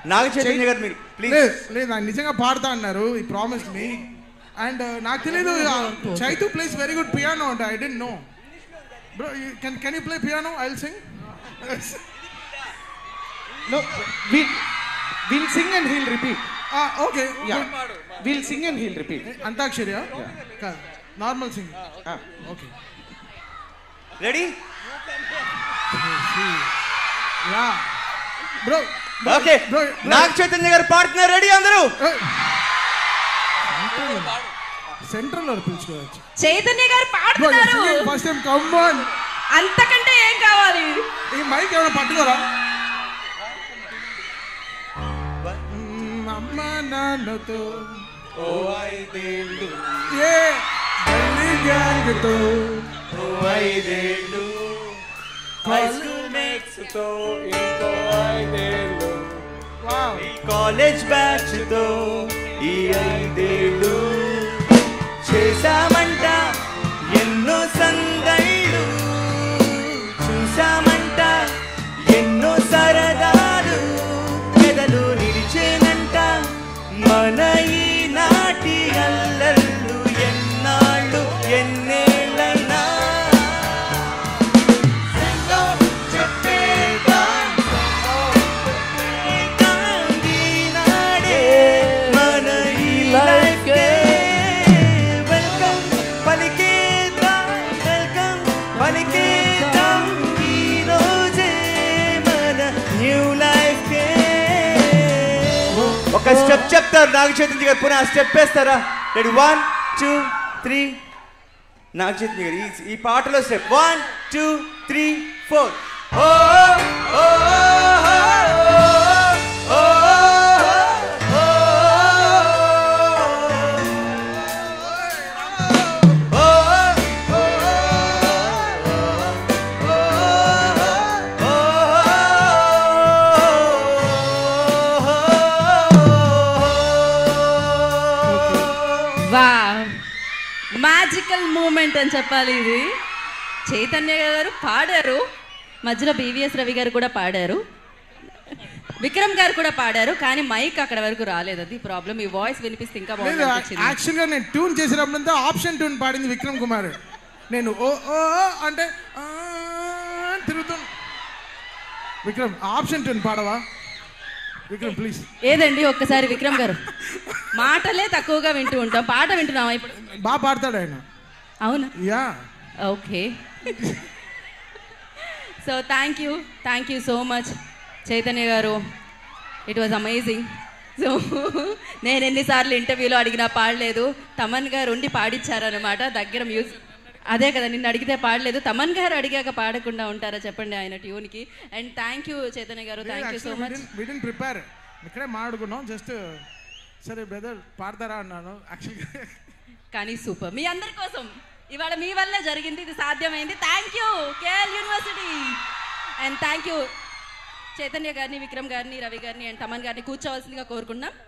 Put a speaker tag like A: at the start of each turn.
A: నాగ చైతన్య గారు మీరు ప్లీజ్.
B: లేదు నాకు నిజంగా పాడతా అన్నారు, ఈ ప్రామిస్ మీ. అండ్ నాకు తెలియదు Chaitu plays very good piano అంటే, I don't know. Bro can you play piano? I will sing.
C: No, we'll sing and he'll repeat.
B: Okay.
C: Yeah. We'll sing and he'll repeat.
B: Antakshari, yeah? Normal singing. Okay.
A: Ready?
B: Yeah. Bro.
A: Okay. Naga Chaitanya garu partner ready andaru.
B: Central lo పిలుచుకోవచ్చు.
D: చైతన్య గారు పాడుతున్నారు.
B: First time come on.
D: అంతకంటే ఏం కావాలి?
B: ఈ mic ఏమైనా పట్టుకోరా? అమ్మ నాన్నతో
A: ఓ ఐదేళ్ళు
B: ఏ గల్లీ గ్యాంగ్తో
A: ఓ ఐదేళ్ళు హై స్కూల్ మేట్స్ తో ఇంకో ఐదేళ్ళు ఈ కాలేజ్ బ్యాచ్ తో ఈ ఐదేళ్ళు చేశామంట ఎన్నో సందైలు చూశామంట ఎన్నో సరదాలు పెదలు నిలిచేనంట మన ఈ నాటి అల్లర్లు ఎన్నాళ్ళు ఎన్నేళ్ళైనా చెప్పేద్దాం ఈనాడే మన ఈ లైఫ్కే వెల్కమ్ పలికేద్దాం వెల్కమ్ పలికేద్దాం ఈరోజే మన న్యూ లైఫ్కే. ఒక స్టెప్ చెప్తారు నాగ చైతన్య గారు, పునః స్టెప్ వేస్తారా? రెడీ 1 2 3. నాగ చైతన్య గారు ఈ పాటలో స్టెప్ 1 2 3 4. ఓ ఓ
D: మ్యాజికల్ మూమెంట్ అని చెప్పాలి ఇది. చైతన్య గారు పాడారు, మధ్యలో బీవీఎస్ రవి గారు కూడా పాడారు, విక్రమ్ గారు కూడా పాడారు, కానీ మైక్ అక్కడ వరకు రాలేదు. అది ప్రాబ్లం. ఈ వాయిస్ వినిపిస్తే ఇంకా బాగుంది.
B: యాక్చువల్గా నేను ట్యూన్ చేసినప్పుడంతా ఆప్షన్ ట్యూన్ పాడింది విక్రమ్ కుమార్. నేను ఓ ఓ అంటే తిరుగుతాను. విక్రమ్ ఆప్షన్ ట్యూన్ పాడవా విక్రమ్ ప్లీజ్?
D: ఏదండి ఒక్కసారి విక్రమ్ గారు, మాటలే తక్కువగా వింటూ ఉంటాం, పాట వింటున్నావా ఇప్పుడు?
B: బాగా పాడతాడు ఆయన.
D: అవునా?
B: Yeah.
D: Okay. So thank you so much Chaitanya garu. It was amazing. So నేను ఎన్నిసార్లు ఇంటర్వ్యూలో అడిగినా పాడలేదు, తమన్ గారు ఉండి పాడించారనమాట దగ్గర. మ్యూజిక్ అదే కదా, నిన్ను అడిగితే పాడలేదు, తమన్ గారు అడిగాక పాడకుండా ఉంటారా చెప్పండి ఆయన ట్యూన్కి. And thank you Chaitanya garu, thank you so much.
B: We didn't prepare, ఇక్కడే మాట్లాడుకున్నాం జస్ట్. సరే బ్రదర్ పాడతారా అన్నాను యాక్చువల్గా,
D: కానీ సూపర్. మీ అందరి కోసం ఇవాళ మీ వల్లే జరిగింది, ఇది సాధ్యమైంది. Thank you KL university. And thank you Chaitanya గారిని, విక్రమ్ గారిని, రవి గారిని అండ్ తమన్ గారిని కూర్చోవలసిందిగా కోరుకున్నాం.